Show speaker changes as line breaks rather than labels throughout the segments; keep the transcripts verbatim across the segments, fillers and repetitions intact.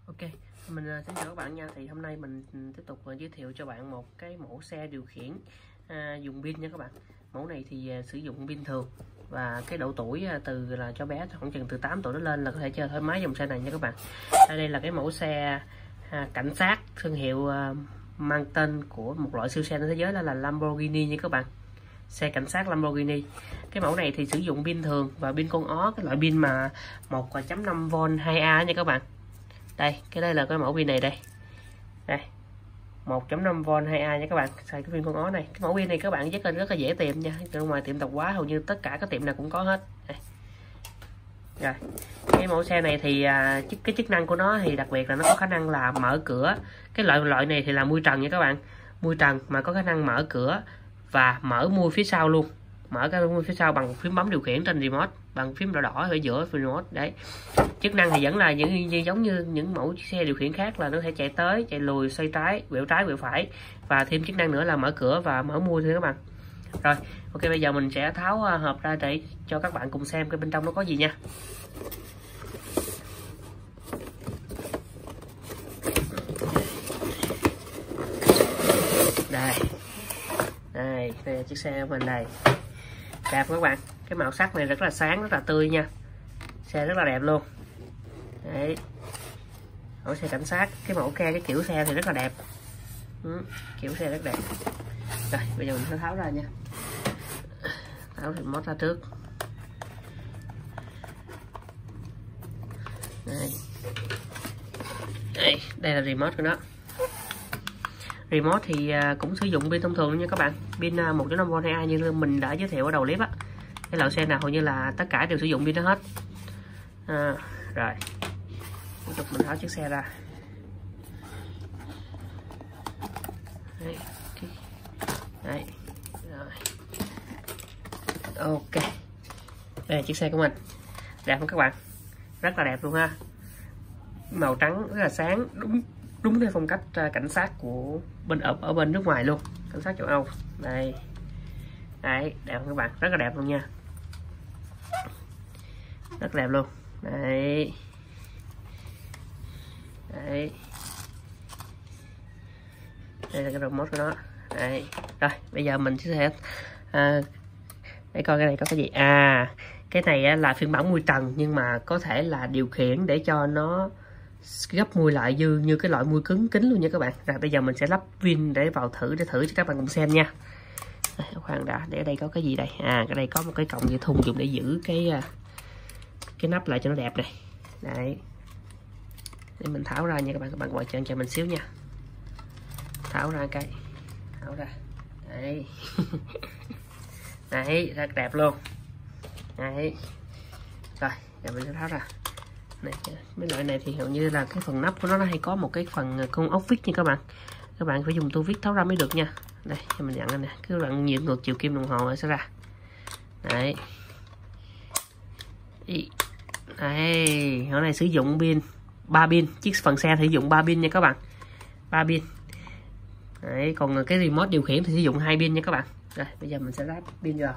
Ok, mình xin chào các bạn nha. Thì hôm nay mình tiếp tục giới thiệu cho bạn một cái mẫu xe điều khiển à, dùng pin nha các bạn. Mẫu này thì à, sử dụng pin thường và cái độ tuổi à, từ là cho bé khoảng chừng từ tám tuổi nó lên là có thể chơi thoải mái dòng xe này nha các bạn. Ở đây là cái mẫu xe à, cảnh sát thương hiệu à, mang tên của một loại siêu xe trên thế giới, đó là Lamborghini nha các bạn. Xe cảnh sát Lamborghini. Cái mẫu này thì sử dụng pin thường và pin con ó, cái loại pin mà một phẩy năm vôn hai A nha các bạn. Đây, cái đây là cái mẫu pin này đây. Đây. một phẩy năm vôn hai A nha các bạn. Xài cái pin con ó này. Cái mẫu pin này các bạn rất là rất là dễ tìm nha. Ở ngoài tiệm tạp hóa hầu như tất cả các tiệm nào cũng có hết. Đây. Rồi. Cái mẫu xe này thì à, cái chức năng của nó thì đặc biệt là nó có khả năng là mở cửa. Cái loại loại này thì là mui trần nha các bạn. Mui trần mà có khả năng mở cửa và mở mui phía sau luôn. Mở cái mui phía sau bằng phím bấm điều khiển trên remote, bằng phím đỏ đỏ ở giữa remote. Đấy, chức năng thì vẫn là những như, giống như những mẫu xe điều khiển khác, là nó thể chạy tới, chạy lùi, xoay trái, quẹo trái, quẹo phải, và thêm chức năng nữa là mở cửa và mở mui thôi các bạn. Rồi, ok, bây giờ mình sẽ tháo hộp ra để cho các bạn cùng xem cái bên trong nó có gì nha. Đây, đây, đây là chiếc xe của mình đây. Đẹp các bạn, cái màu sắc này rất là sáng, rất là tươi nha. Xe rất là đẹp luôn. Đấy, mẫu xe cảnh sát, cái mẫu ke, cái kiểu xe thì rất là đẹp. Ừ, kiểu xe rất đẹp. Rồi, bây giờ mình sẽ tháo ra nha. Tháo thì mót ra trước. Đây. Đây, đây là remote của nó. Remote thì cũng sử dụng pin thông thường nha các bạn, pin một phẩy năm vôn hai A như mình đã giới thiệu ở đầu clip á. Cái loại xe nào hầu như là tất cả đều sử dụng pin đó hết. À, rồi tiếp tục mình tháo chiếc xe ra. Đấy, đấy. Rồi. Ok, đây là chiếc xe của mình. Đẹp không các bạn? Rất là đẹp luôn ha. Màu trắng rất là sáng, đúng đúng theo phong cách cảnh sát của bên ở ở bên nước ngoài luôn, cảnh sát châu Âu. Đây, đấy, đẹp không các bạn? Rất là đẹp luôn nha, rất đẹp luôn. Đấy, đấy, đây là cái remote của nó. Đây, rồi bây giờ mình sẽ à, để coi cái này có cái gì. À, cái này là phiên bản mui trần nhưng mà có thể là điều khiển để cho nó gấp mui lại như như cái loại mui cứng kính luôn nha các bạn. Rồi bây giờ mình sẽ lắp pin để vào thử để thử cho các bạn cùng xem nha. Đây, khoan đã, để ở đây có cái gì đây? À, cái đây có một cái cọng dây thun dùng để giữ cái cái nắp lại cho nó đẹp này. Đấy, để mình tháo ra nha các bạn. Các bạn ngồi chờ chờ mình xíu nha. Tháo ra cái, tháo ra. Đấy. Đấy, rất đẹp luôn. Đấy. Rồi, giờ mình sẽ tháo ra. Này, mấy loại này thì hầu như là cái phần nắp của nó, nó hay có một cái phần con ốc vít nha các bạn. Các bạn phải dùng tua vít tháo ra mới được nha. Đây, cho mình dặn đây nè, cứ bạn nhiệt ngược chiều kim đồng hồ rồi sẽ ra. Đấy. Đây, cái này sử dụng pin ba pin, chiếc phần xe sử dụng ba pin nha các bạn. ba pin. Đấy, còn cái remote điều khiển thì sử dụng hai pin nha các bạn. Rồi, bây giờ mình sẽ lắp pin vào.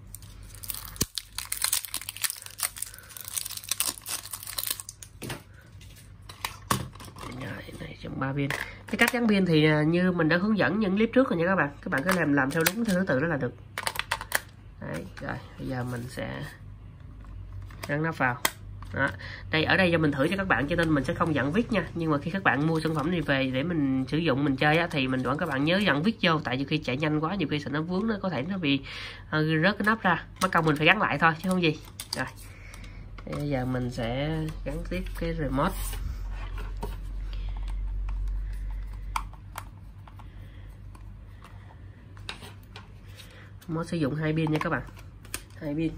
ba pin. Cái cách gắn pin thì như mình đã hướng dẫn những clip trước rồi nha các bạn. Các bạn cứ làm làm theo đúng thứ tự đó là được. Đấy, rồi bây giờ mình sẽ gắn nó vào. Đó. Đây, ở đây cho mình thử cho các bạn cho nên mình sẽ không dặn viết nha. Nhưng mà khi các bạn mua sản phẩm này về để mình sử dụng mình chơi á, thì mình vẫn các bạn nhớ dặn viết vô, tại nhiều khi chạy nhanh quá, nhiều khi sợ nó vướng, nó có thể nó bị uh, rớt cái nắp ra, mất công mình phải gắn lại thôi chứ không gì. Rồi bây giờ mình sẽ gắn tiếp cái remote. Nó sử dụng hai pin nha các bạn, hai pin.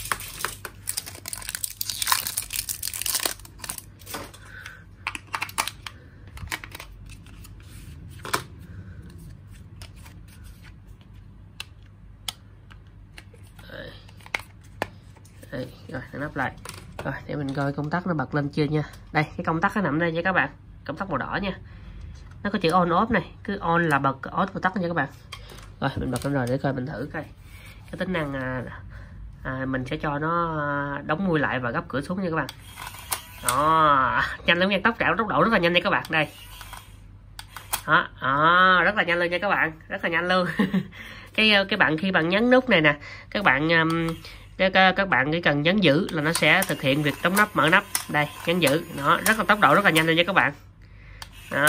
Đây. Đây, rồi nắp lại. Rồi để mình coi công tắc nó bật lên chưa nha. Đây, cái công tắc nó nằm đây nha các bạn, công tắc màu đỏ nha, nó có chữ on off này, cứ on là bật, off công tắc nha các bạn. Rồi mình bật lên rồi để coi mình thử coi cái tính năng à, à, mình sẽ cho nó đóng mui lại và gấp cửa xuống nha các bạn. Đó, nhanh luôn nha, tốc độ tốc độ rất là nhanh nha các bạn. Đây đó, đó, rất là nhanh luôn nha các bạn, rất là nhanh luôn. cái cái bạn khi bạn nhấn nút này nè, các bạn um, các, các bạn chỉ cần nhấn giữ là nó sẽ thực hiện việc đóng nắp mở nắp. Đây, nhấn giữ, nó rất là tốc độ rất là nhanh luôn nha các bạn. Đó.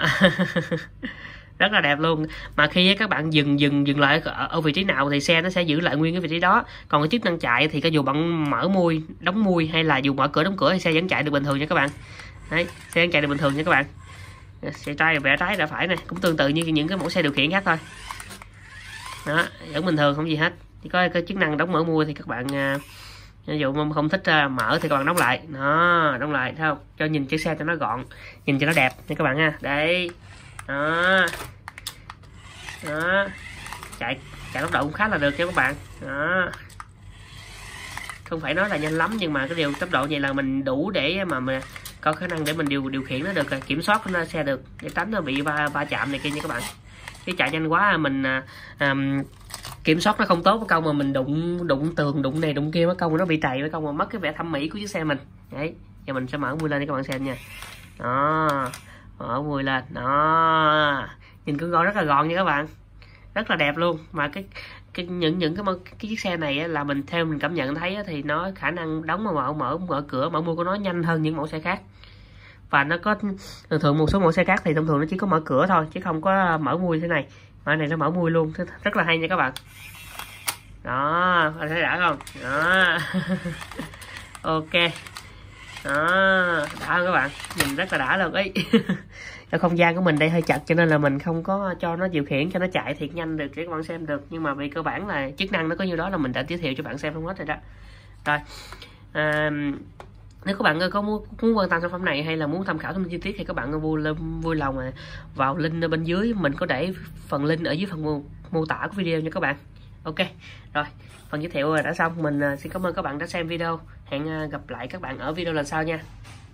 Rất là đẹp luôn. Mà khi các bạn dừng dừng dừng lại ở, ở vị trí nào thì xe nó sẽ giữ lại nguyên cái vị trí đó. Còn cái chức năng chạy thì cho dù bạn mở mui, đóng mui hay là dù mở cửa đóng cửa thì xe vẫn chạy được bình thường nha các bạn. Đấy, xe vẫn chạy được bình thường nha các bạn. Xe trái vẽ trái đã phải này, cũng tương tự như những cái mẫu xe điều khiển khác thôi. Đó, vẫn bình thường không gì hết. Chỉ có cái chức năng đóng mở mui thì các bạn ví dụ mà không thích mở thì các bạn đóng lại. Đó, đóng lại thấy không? Cho nhìn chiếc xe cho nó gọn, nhìn cho nó đẹp nha các bạn ha. Đây. Đó. Đó. Chạy chạy tốc độ cũng khá là được nha các bạn. Đó. Không phải nói là nhanh lắm nhưng mà cái điều tốc độ vậy là mình đủ để mà mà có khả năng để mình điều điều khiển nó được, kiểm soát nó xe được để tránh nó bị va va chạm này kia nha các bạn. Cái chạy nhanh quá mình à, kiểm soát nó không tốt, cái công mà mình đụng đụng tường, đụng này đụng kia, mất công nó bị trầy, mất công mà mất cái vẻ thẩm mỹ của chiếc xe mình. Đấy, giờ mình sẽ mở mui lên để các bạn xem nha. Đó, mở mui lên, đó, nhìn cứ gọn, rất là gọn nha các bạn, rất là đẹp luôn. Mà cái cái những những cái cái chiếc xe này á, là mình theo mình cảm nhận thấy á, thì nó khả năng đóng mà mở mở mở cửa mở mui của nó nhanh hơn những mẫu xe khác. Và nó có thường thường một số mẫu xe khác thì thông thường nó chỉ có mở cửa thôi chứ không có mở mui thế này. Mà này nó mở mui luôn, rất là hay nha các bạn. Đó, anh thấy đã không? Đó. Ok. Đó, đã không các bạn? Nhìn rất là đã luôn ấy. Cái không gian của mình đây hơi chật cho nên là mình không có cho nó điều khiển cho nó chạy thiệt nhanh được để các bạn xem được. Nhưng mà về cơ bản là chức năng nó có như đó là mình đã giới thiệu cho bạn xem không hết rồi đó. Rồi. À, nếu các bạn có muốn, muốn quan tâm sản phẩm này hay là muốn tham khảo thông tin chi tiết thì các bạn vui vui lòng mà vào link ở bên dưới, mình có để phần link ở dưới phần mô, mô tả của video nha các bạn. Ok rồi, phần giới thiệu đã xong, mình xin cảm ơn các bạn đã xem video, hẹn gặp lại các bạn ở video lần sau nha.